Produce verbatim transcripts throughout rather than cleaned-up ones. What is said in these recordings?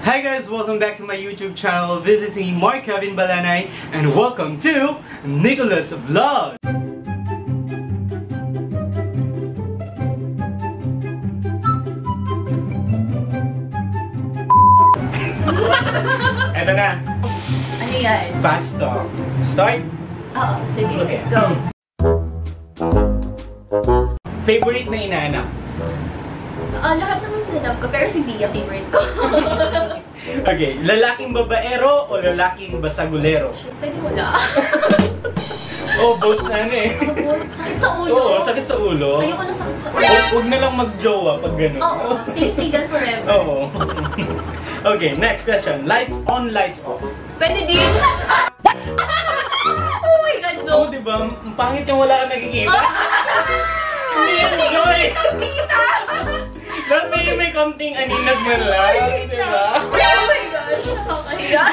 Hi guys, welcome back to my YouTube channel. This is me, Mark Kevin Balanay, and welcome to NikulasVlog. Eto na. Ano yan? Fast talk. Start? Oo, sige. Okay. Go. Favorite na inaanak? Ah, lahat naman sila love ko, pero si Bia favorite ko. Okay, lalaking babaero o lalaking basagulero? Shit, pwede wala. Oh, both na ano eh. Sakit sa ulo. Oo, sakit sa ulo. Ayoko na sakit sa ulo. Huwag, huwag na lang mag-jowa pag gano'n. Oo, stay single forever. Oo. Okay, next question. Lights on, lights off. Pwede din. Oh my God, so. Oo, diba? Ang pangit yung wala kang nakikita. Hindi yan, Joy! Kita! Dapat may, may konting aninag man lang, diba? Oh my gosh, nakakahiya.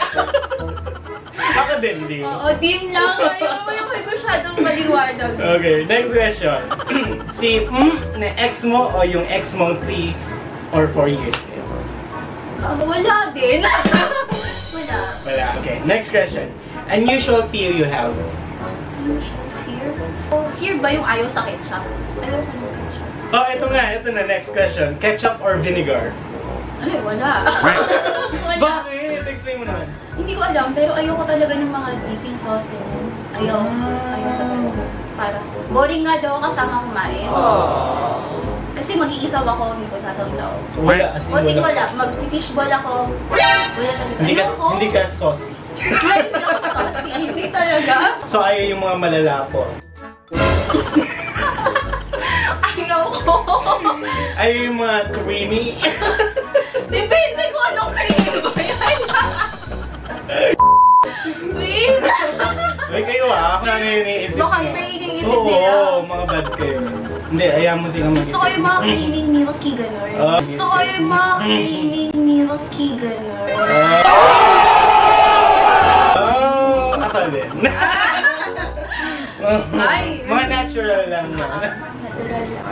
Ako din, di. Oo, dim lang. Ayaw mo yung masyadong maliwanag. Okay, next question. Si mm, na ex mo o yung ex mo three or four years kayo? Uh, wala din. Wala. Wala. Okay, next question. Unusual fear you have? Unusual fear? Oh, fear ba yung ayaw sa ketchup? Ayaw ko ng ketchup. Oh, ito nga. Ito na, next question. Ketchup or vinegar? Ay, wala. Wala. Bakit? Explain mo naman. Hindi ko alam, pero ayoko talaga ng mga dipping sauce ganyan. Ayaw. Ayaw talaga. Para boring nga daw kasama kumain. Kasi mag-iisaw ako, hindi ko sasawsaw. Wala. As in, O sige, wala. sauce. Mag-fishball ako. Wala talaga. Hindi ka, Ayoko. hindi ka saucy. Ay, hindi ako saucy. Hindi talaga. So, ayaw yung mga malalapo. Ayaw ko. Ayaw yung mga creamy. Depende kung anong cream ba yan. Wait. Ay, kayo ah. Ako na iniisip Baka mo. iba yung iniisip Oo, nila. Oo, mga bad kayo. Hindi, ayaw mo silang mag-isip. Gusto ko yung mga creaming milky gano'n. Oh, Gusto ko yung mga creaming milky gano'n. Oh, ako din. Ay. Mga natural lang na. Natural lang.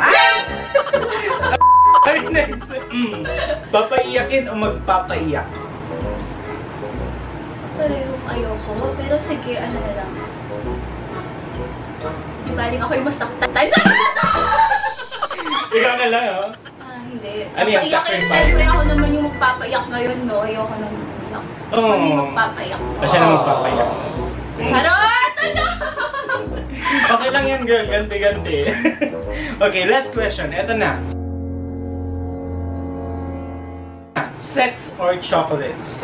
Ay, next. Mm. Papaiyakin o magpapaiyak? Parehong ayoko. Pero sige, ano na lang. Di baling ako yung mas taktan. Ikaw na lang, oh. Ah, hindi. Ano yan, Papaiyakin, sacrifice? syempre ako naman yung magpapaiyak ngayon, no? Ayoko nang umiyak. Oo. Ako yung magpapaiyak. O siya na magpapaiyak. Charot! Okay lang yan, girl. Ganti-ganti. Okay, last question. Eto na. Sex or chocolates?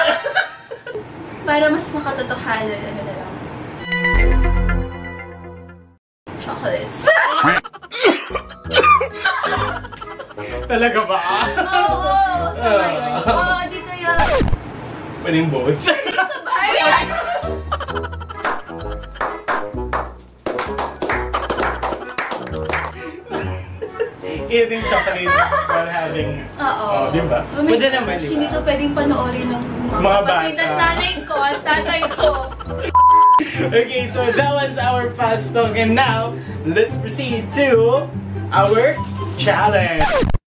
Para mas makatotohanan, ano na lang. Chocolates. Talaga ba? Oo, sa ngayon. Oo, di kaya. Pwedeng both. Sabay! Eating chocolates while having... Oo. Oh, di ba? Oh my Pwede gosh, naman, di ba? Hindi to pwedeng panoorin ng mga, Mga kapatid bata. at nanay ko at tatay ko. Okay, so that was our fast talk, and now let's proceed to our challenge.